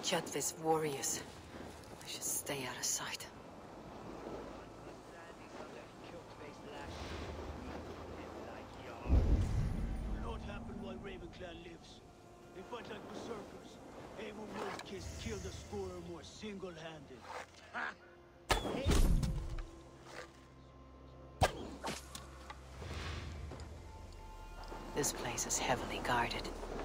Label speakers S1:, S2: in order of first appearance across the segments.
S1: Kjotve's warriors. I should stay out of sight.
S2: Will not happen while Ravenclan lives. They fight like berserkers. Aemon Wolfkiss killed a score or more single-handed. Ha!
S1: This place is heavily guarded.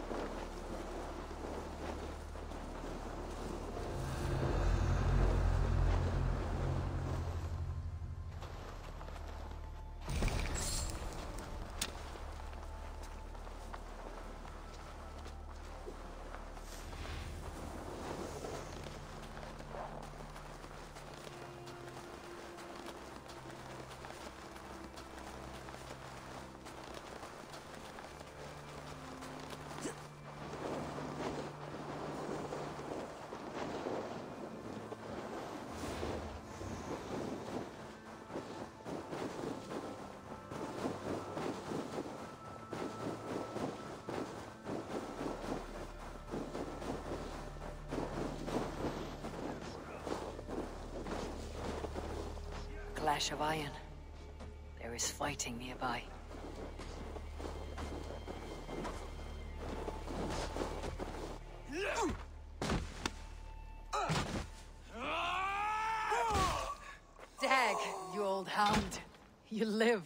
S1: Clash of Iron. There is fighting nearby. Dag, you old hound. You live.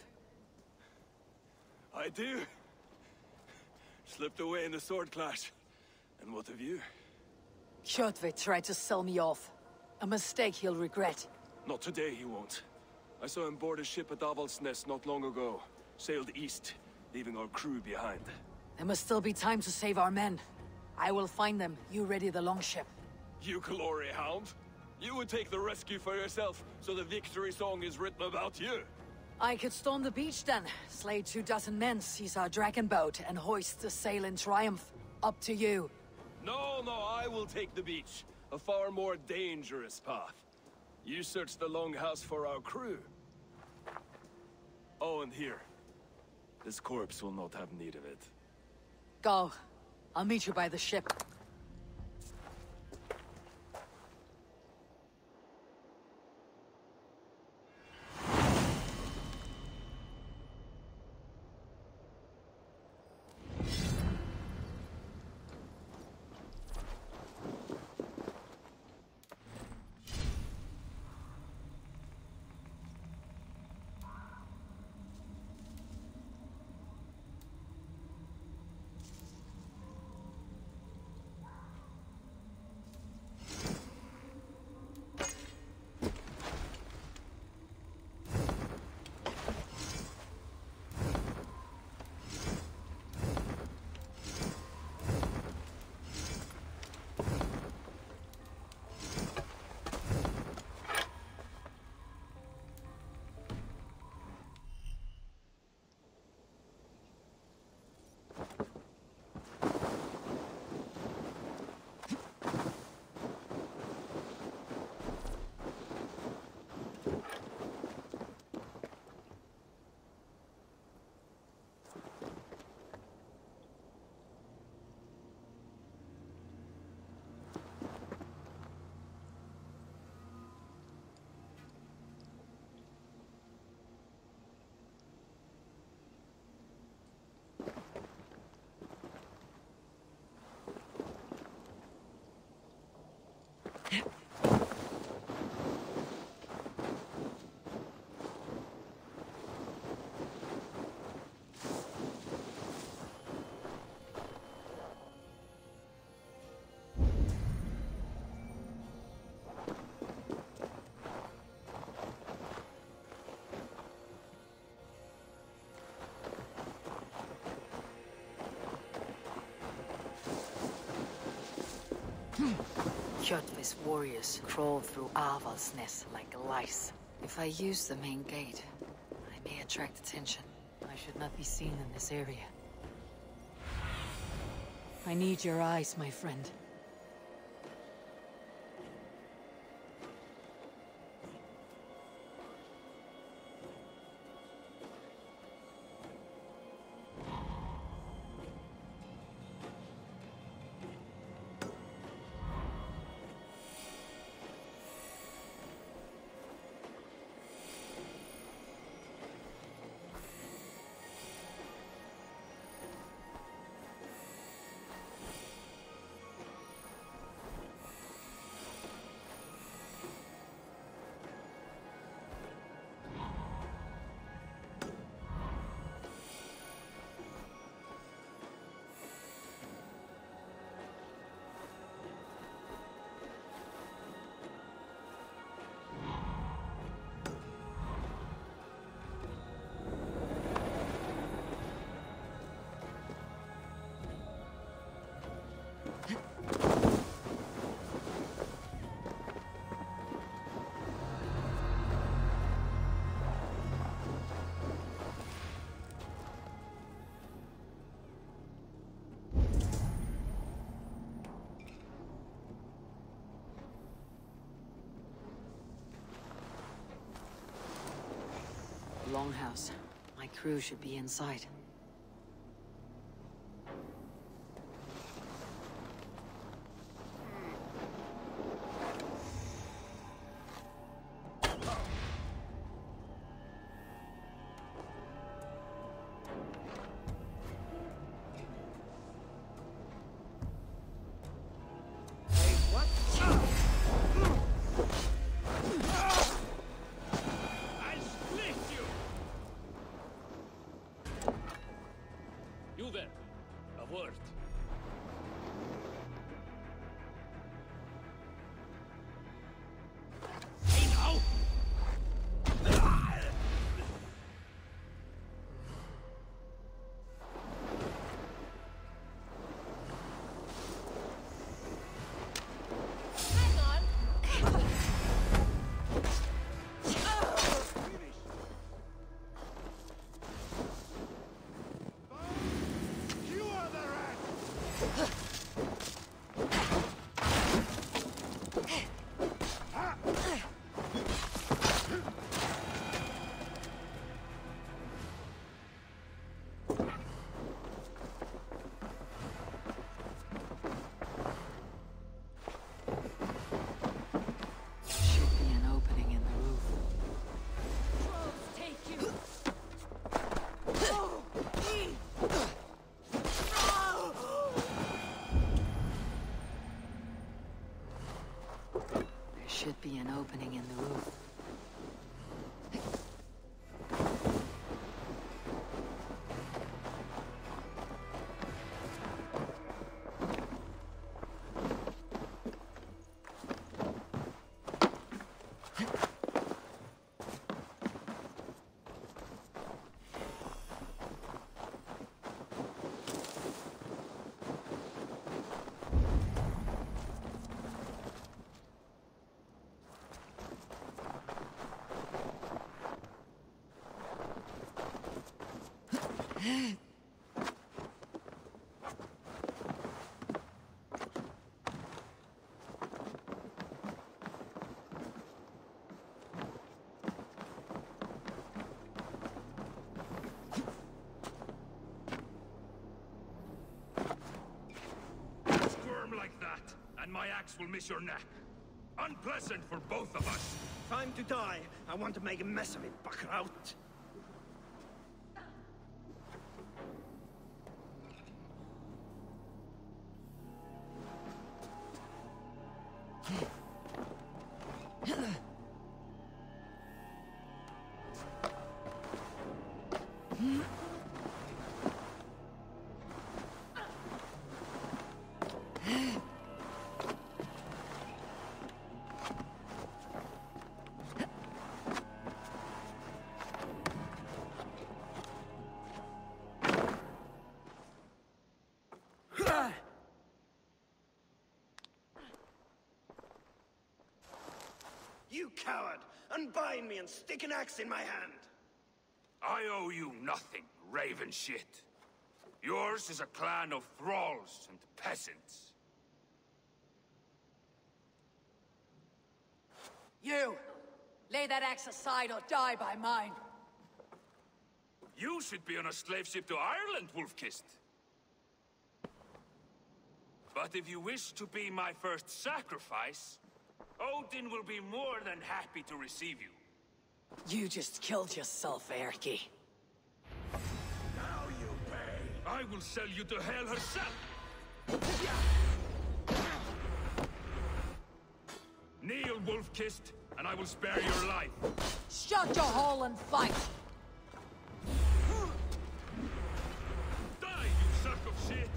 S3: I do. Slipped away in the sword clash. And what of you?
S1: Kjotve tried to sell me off. A mistake he'll regret.
S3: Not today, he won't. I saw him board a ship at Avaldsnes not long ago. Sailed east, leaving our crew behind.
S1: There must still be time to save our men. I will find them. You ready the longship.
S3: You glory hound? You would take the rescue for yourself, so the victory song is written about you.
S1: I could storm the beach then, slay 24 men, seize our dragon boat, and hoist the sail in triumph. Up to you.
S3: No, I will take the beach. A far more dangerous path. You search the longhouse for our crew. Oh, and here. This corpse will not have need of it.
S1: Go. I'll meet you by the ship. Kjotve's warriors crawl through Avaldsnes like lice. If I use the main gate, I may attract attention. I should not be seen in this area. I need your eyes, my friend. longhouse. My crew should be inside. Should be an opening in the roof.
S4: Like that, and my axe will miss your neck. Unpleasant for both of us.
S2: Time to die. I want to make a mess of it, Buckraut. You coward! Unbind me and stick an axe in my hand!
S4: I owe you nothing, raven shit. Yours is a clan of thralls and peasants.
S1: You! Lay that axe aside or die by mine!
S4: You should be on a slave ship to Ireland, Wolf-Kissed. But if you wish to be my first sacrifice, Odin will be more than happy to receive you.
S1: You just killed yourself, Erki.
S4: Now you pay! I will sell you to Hel herself! Kneel, Wolf-Kissed, and I will spare your life.
S1: Shut your hole and fight!
S4: Die, you sack of shit!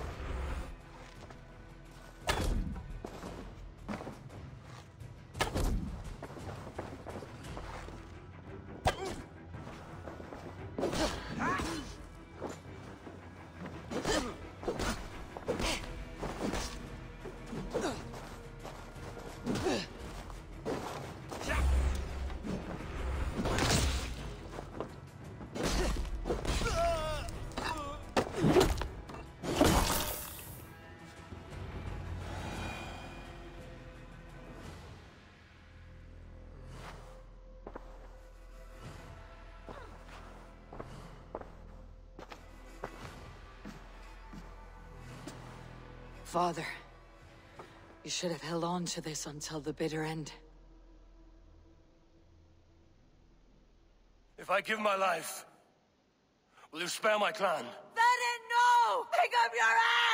S1: Father, you should have held on to this until the bitter end.
S5: If I give my life, will you spare my clan?
S1: Venin, no! Pick up your axe!